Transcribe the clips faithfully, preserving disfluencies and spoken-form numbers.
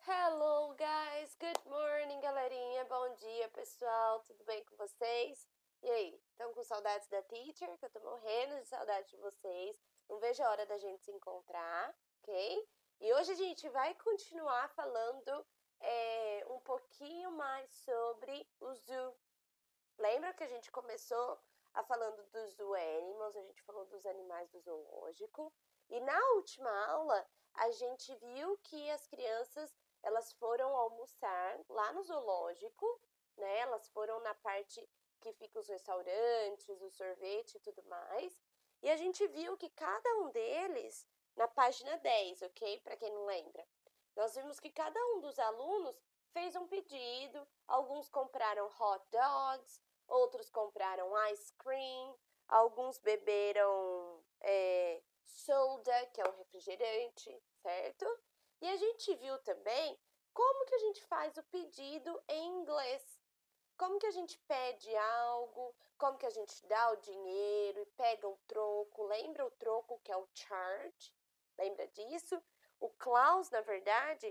Hello, guys! Good morning, galerinha! Bom dia, pessoal! Tudo bem com vocês? E aí, estão com saudades da teacher? Que eu tô morrendo de saudade de vocês. Não vejo a hora da gente se encontrar, ok? E hoje a gente vai continuar falando é, um pouquinho mais sobre o zoo. Lembra que a gente começou a falando dos zoo animals, a gente falou dos animais do zoológico. E na última aula, a gente viu que as crianças elas foram almoçar lá no zoológico, né? Elas foram na parte que fica os restaurantes, o sorvete e tudo mais. E a gente viu que cada um deles, na página dez, ok? Para quem não lembra. Nós vimos que cada um dos alunos fez um pedido. Alguns compraram hot dogs, outros compraram ice cream, alguns beberam é, soda, que é um refrigerante, certo? E a gente viu também como que a gente faz o pedido em inglês. Como que a gente pede algo, como que a gente dá o dinheiro e pega o troco. Lembra o troco que é o charge? Lembra disso? O Klaus, na verdade,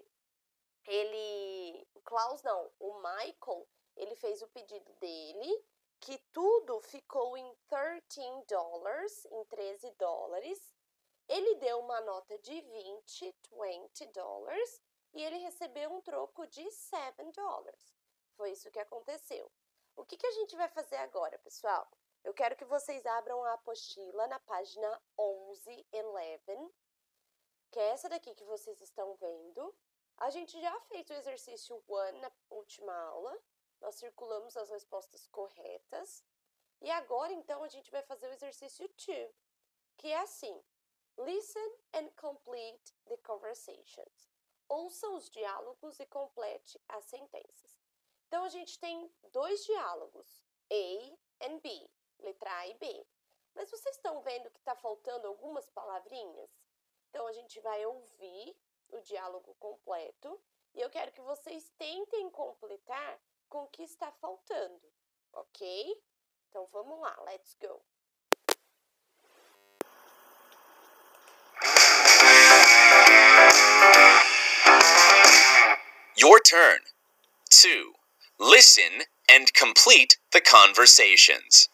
ele... O Klaus não, o Michael, ele fez o pedido dele, que tudo ficou em treze dólares, em treze dólares. Ele deu uma nota de vinte, vinte dólares, e ele recebeu um troco de sete dólares. Foi isso que aconteceu. O que, que a gente vai fazer agora, pessoal? Eu quero que vocês abram a apostila na página onze, onze, que é essa daqui que vocês estão vendo. A gente já fez o exercício um na última aula. Nós circulamos as respostas corretas. E agora, então, a gente vai fazer o exercício dois, que é assim. Listen and complete the conversations. Ouça os diálogos e complete as sentenças. Então, a gente tem dois diálogos, A and B, letra A e B. Mas vocês estão vendo que está faltando algumas palavrinhas? Então, a gente vai ouvir o diálogo completo e eu quero que vocês tentem completar com o que está faltando, ok? Então, vamos lá, let's go! Your turn. two. Listen and complete the conversations.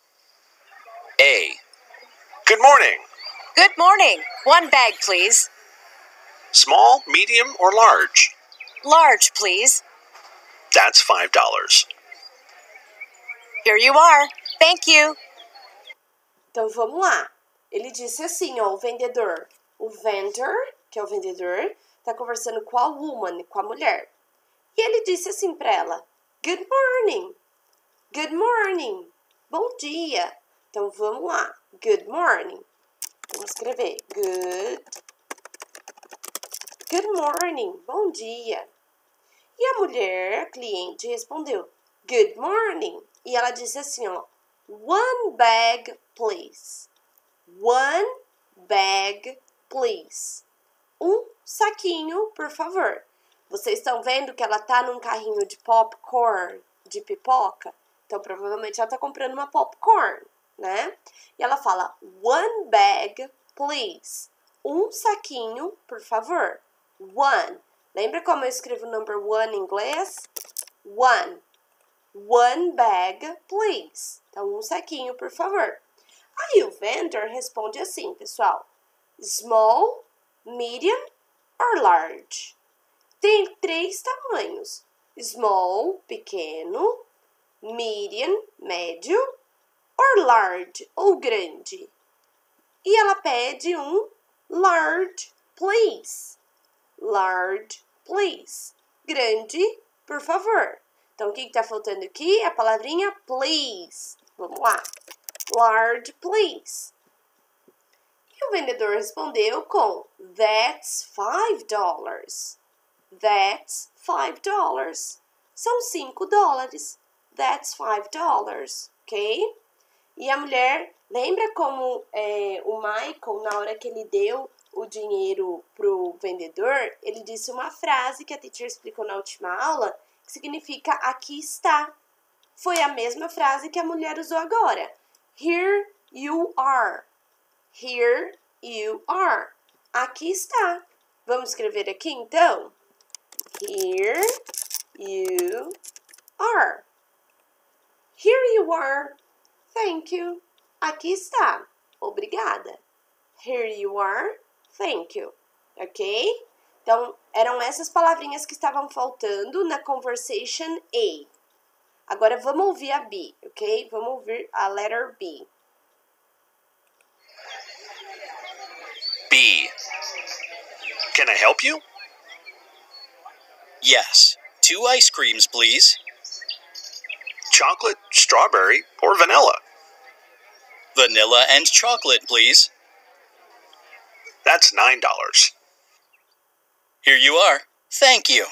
A. Good morning. Good morning. One bag, please. Small, medium, or large? Large, please. That's five dollars. Here you are. Thank you. Então, vamos lá. Ele disse assim, ó, o vendedor. O vendor, que é o vendedor, tá conversando com a woman, com a mulher. E ele disse assim para ela, good morning. Good morning. Bom dia. Então, vamos lá. Good morning. Vamos escrever. Good. Good morning. Bom dia. E a mulher, a cliente, respondeu, good morning. E ela disse assim, ó, one bag, please. One bag, please. Um saquinho, por favor. Vocês estão vendo que ela tá num carrinho de popcorn, de pipoca? Então, provavelmente ela tá comprando uma popcorn, né? E ela fala, one bag, please. Um saquinho, por favor. One. Lembra como eu escrevo number one em inglês? One. One bag, please. Então, um saquinho, por favor. Aí o vendor responde assim, pessoal. Small, medium or large? Tem três tamanhos. Small, pequeno. Medium, médio. Or large, ou grande. E ela pede um large, please. Large, please. Grande, por favor. Então, o que está faltando aqui? A palavrinha please. Vamos lá. Large, please. E o vendedor respondeu com that's five dollars. That's five dollars. São cinco dólares. That's five dollars. Ok? E a mulher, lembra como é, o Michael, na hora que ele deu o dinheiro pro vendedor, ele disse uma frase que a teacher explicou na última aula, que significa aqui está. Foi a mesma frase que a mulher usou agora. Here you are. Here you are. Aqui está. Vamos escrever aqui, então? Here you are. Here you are. Thank you. Aqui está. Obrigada. Here you are. Thank you. Ok? Então, eram essas palavrinhas que estavam faltando na conversation A. Agora, vamos ouvir a B, ok? Vamos ouvir a letter B. B. Can I help you? Yes. Two ice creams, please. Chocolate, strawberry, or vanilla? Vanilla and chocolate, please. That's nine dollars. Here you are. Thank you.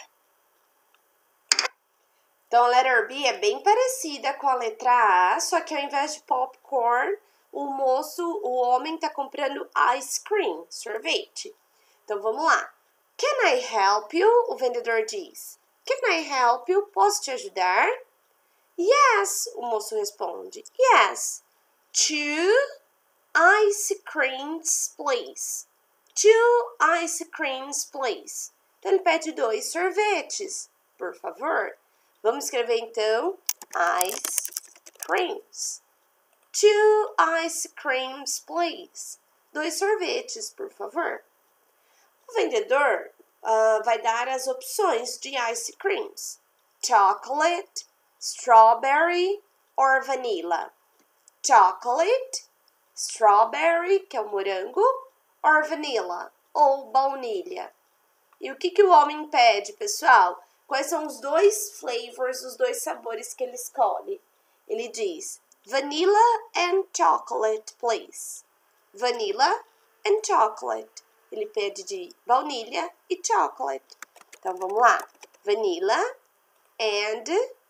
Então, a letter B é bem parecida com a letra A, só que ao invés de popcorn, o moço, o homem está comprando ice cream, sorvete. Então, vamos lá. Can I help you? O vendedor diz. Can I help you? Posso te ajudar? Yes, o moço responde. Yes. Two ice creams, please. Two ice creams, please. Então, ele pede dois sorvetes, por favor. Vamos escrever, então, ice creams. Two ice creams, please. Dois sorvetes, por favor. O vendedor uh, vai dar as opções de ice creams. Chocolate, strawberry or vanilla. Chocolate, strawberry, que é o morango, or vanilla, ou baunilha. E o que, que o homem pede, pessoal? Quais são os dois flavors, os dois sabores que ele escolhe? Ele diz, vanilla and chocolate, please. Vanilla and chocolate. Ele pede de baunilha e chocolate. Então, vamos lá. Vanilla and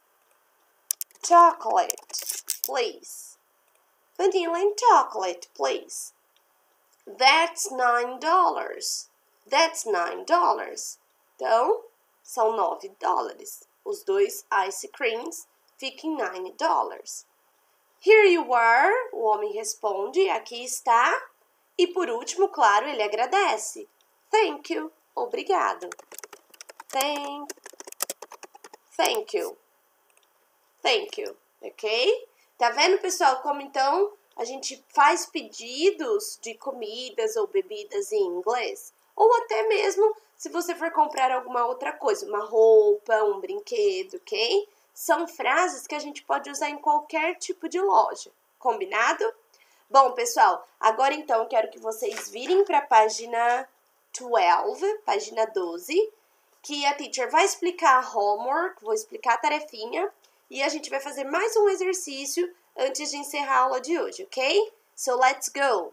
chocolate, please. Vanilla and chocolate, please. That's nine dollars. That's nine dollars. Então, são nove dólares. Os dois ice creams ficam nine dollars. Here you are, o homem responde, aqui está. E por último, claro, ele agradece. Thank you, obrigado. Thank, thank you. Thank you, ok? Tá vendo, pessoal, como então a gente faz pedidos de comidas ou bebidas em inglês? Ou até mesmo se você for comprar alguma outra coisa, uma roupa, um brinquedo, ok? São frases que a gente pode usar em qualquer tipo de loja, combinado? Bom, pessoal, agora então quero que vocês virem para a página doze, página doze, que a teacher vai explicar a homework, vou explicar a tarefinha, e a gente vai fazer mais um exercício antes de encerrar a aula de hoje, ok? So, let's go!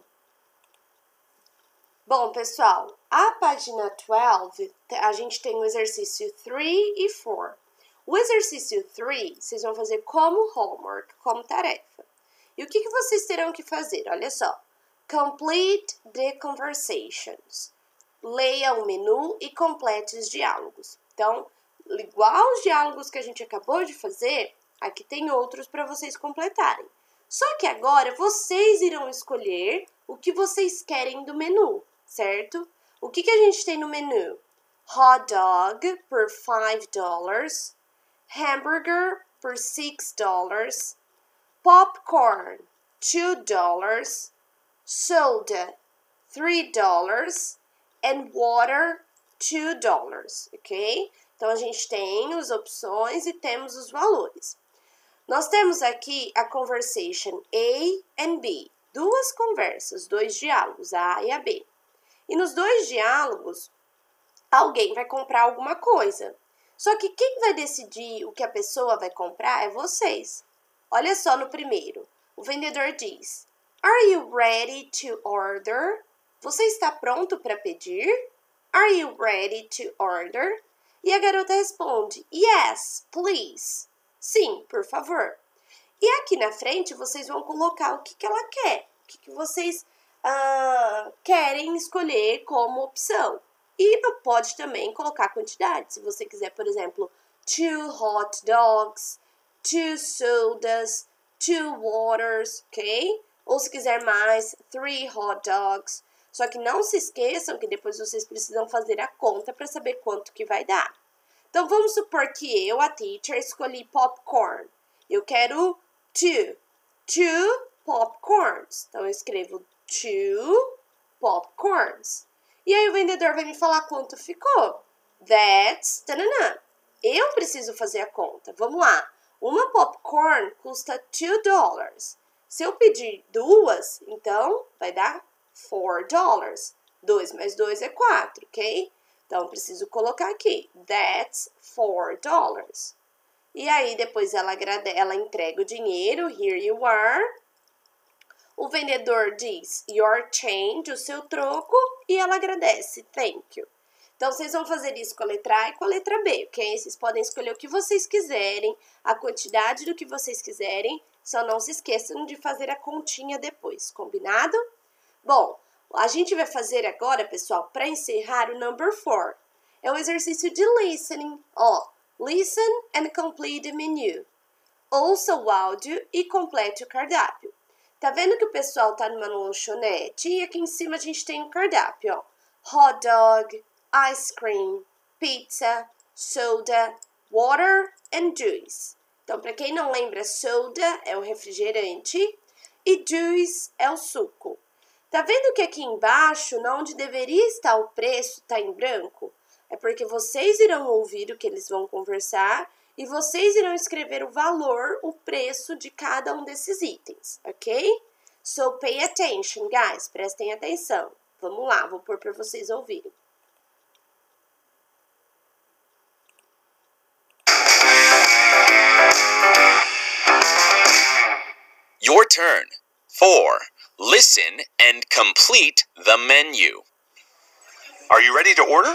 Bom, pessoal, a página doze, a gente tem o exercício três e quatro. O exercício três, vocês vão fazer como homework, como tarefa. E o que, que vocês terão que fazer? Olha só. Complete the conversations. Leia o menu e complete os diálogos. Então, igual os diálogos que a gente acabou de fazer, aqui tem outros para vocês completarem. Só que agora vocês irão escolher o que vocês querem do menu, certo? O que, que a gente tem no menu? Hot dog por five dollars, hambúrguer por six dollars, popcorn two dollars, soda three dollars and water two dollars, ok? Então, a gente tem as opções e temos os valores. Nós temos aqui a conversation A and B, duas conversas, dois diálogos, a A e a B. E nos dois diálogos, alguém vai comprar alguma coisa. Só que quem vai decidir o que a pessoa vai comprar é vocês. Olha só no primeiro. O vendedor diz, Are you ready to order? Você está pronto para pedir? Are you ready to order? E a garota responde, Yes, please. Sim, por favor. E aqui na frente vocês vão colocar o que, que ela quer. O que, que vocês uh, querem escolher como opção. E pode também colocar a quantidade. Se você quiser, por exemplo, two hot dogs, two sodas, two waters, ok? Ou se quiser mais, three hot dogs. Só que não se esqueçam que depois vocês precisam fazer a conta para saber quanto que vai dar. Então, vamos supor que eu, a teacher, escolhi popcorn. Eu quero two. Two popcorns. Então, eu escrevo two popcorns. E aí, o vendedor vai me falar quanto ficou. That's... Tanana. Eu preciso fazer a conta. Vamos lá. Uma popcorn custa two dollars. Se eu pedir duas, então, vai dar four dollars. dois mais dois é quatro, ok? Então, eu preciso colocar aqui. That's four dollars. E aí, depois ela, agrade... ela entrega o dinheiro. Here you are. O vendedor diz your change, o seu troco. E ela agradece. Thank you. Então, vocês vão fazer isso com a letra A e com a letra B, ok? Vocês podem escolher o que vocês quiserem, a quantidade do que vocês quiserem. Só não se esqueçam de fazer a continha depois, combinado? Bom, a gente vai fazer agora, pessoal, para encerrar o number four. É um exercício de listening. Ó, listen and complete the menu. Ouça o áudio e complete o cardápio. Tá vendo que o pessoal tá numa lanchonete? E aqui em cima a gente tem o cardápio, ó. Hot dog, ice cream, pizza, soda, water and juice. Então, para quem não lembra, soda é o refrigerante e juice é o suco. Tá vendo que aqui embaixo, onde deveria estar o preço, tá em branco? É porque vocês irão ouvir o que eles vão conversar e vocês irão escrever o valor, o preço de cada um desses itens, ok? So, pay attention, guys. Prestem atenção. Vamos lá, vou pôr para vocês ouvirem. Your turn. four. Listen and complete the menu. Are you ready to order?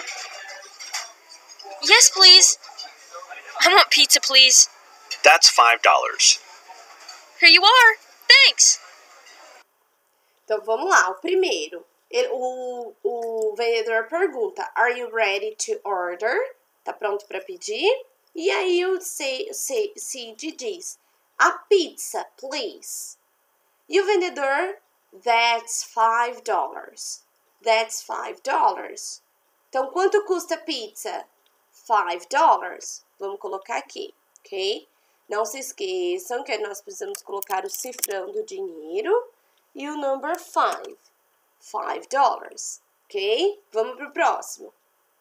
Yes, please. I want pizza, please. That's five dollars. Here you are. Thanks. Então, vamos lá. O primeiro, ele, o, o vendedor pergunta, are you ready to order? Tá pronto para pedir? E aí o C, C, Cid diz, a pizza, please. E o vendedor, that's five dollars. That's five dollars. Então, quanto custa a pizza? five dollars. Vamos colocar aqui, ok? Não se esqueçam que nós precisamos colocar o cifrão do dinheiro e o number five. five dollars, ok? Vamos pro próximo.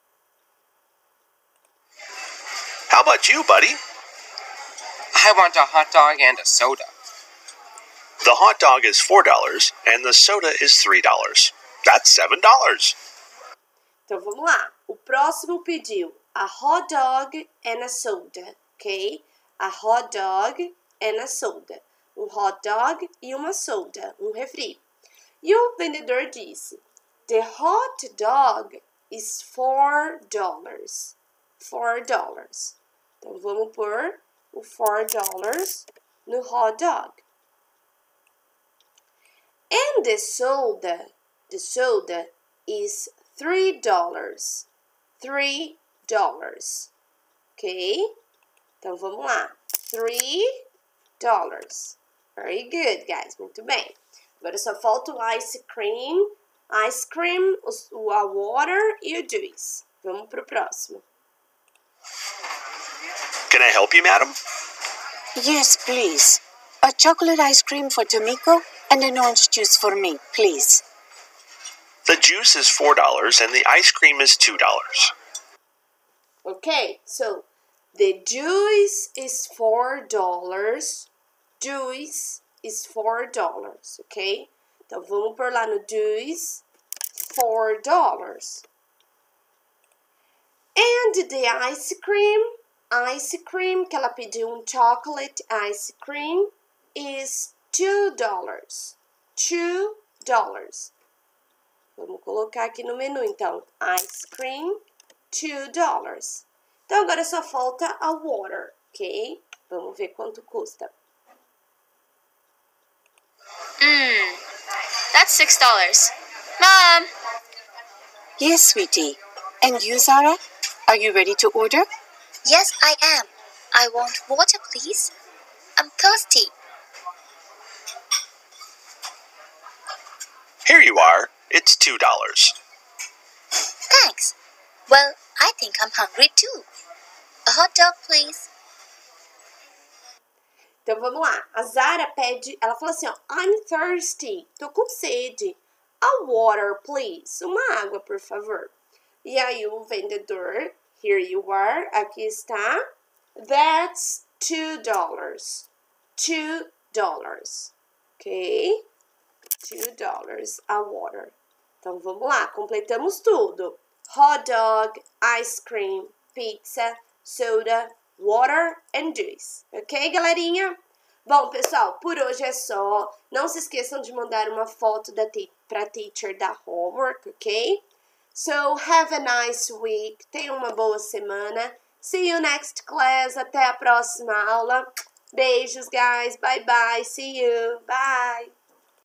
How about you, buddy? I want a hot dog and a soda. The hot dog is four dollars and the soda is three dollars. That's seven dollars. Então, vamos lá. O próximo pediu a hot dog and a soda, ok? A hot dog and a soda. Um hot dog e uma soda, um refri. E o vendedor disse, the hot dog is four dollars. four dollars. Então, vamos pôr o four dollars no hot dog. And the soda, the soda is three dollars. three dollars. Ok? Então, vamos lá. three dollars. Very good, guys. Muito bem. Agora só falta o ice cream, ice cream, o a water e o juice. Vamos pro próximo. Can I help you, madam? Yes, please. A chocolate ice cream for Tomiko and an orange juice for me, please. The juice is four dollars and the ice cream is two dollars. Okay, so the juice is four dollars. Juice is four dollars, ok? Então, vamos por lá no juice, four dollars. And the ice cream, ice cream, que ela pediu um chocolate ice cream, is two dollars. two dollars. Vamos colocar aqui no menu, então, ice cream, two dollars. Então, agora só falta a water, ok? Vamos ver quanto custa. Mmm, that's six dollars. Mom! Yes, sweetie. And you, Zara? Are you ready to order? Yes, I am. I want water, please. I'm thirsty. Here you are. It's two dollars. Thanks. Well, I think I'm hungry too. A hot dog, please. Então, vamos lá. A Zara pede, ela fala assim, ó, I'm thirsty, tô com sede. A water, please. Uma água, por favor. E aí, o vendedor, here you are, aqui está. That's two dollars. Two dollars. Ok? Two dollars a water. Então, vamos lá, completamos tudo. Hot dog, ice cream, pizza, soda, water and juice. Ok, galerinha? Bom, pessoal, por hoje é só. Não se esqueçam de mandar uma foto da para teacher da homework, ok? So, have a nice week. Tenha uma boa semana. See you next class. Até a próxima aula. Beijos, guys. Bye, bye. See you. Bye.